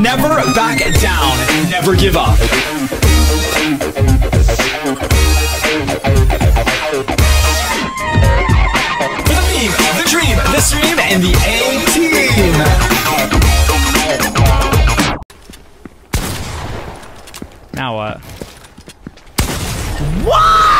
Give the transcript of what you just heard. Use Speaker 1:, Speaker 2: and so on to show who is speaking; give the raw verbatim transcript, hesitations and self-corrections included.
Speaker 1: never back down, never give up. For the meme, the dream, the stream, and the A-Team.
Speaker 2: Now what?
Speaker 1: What?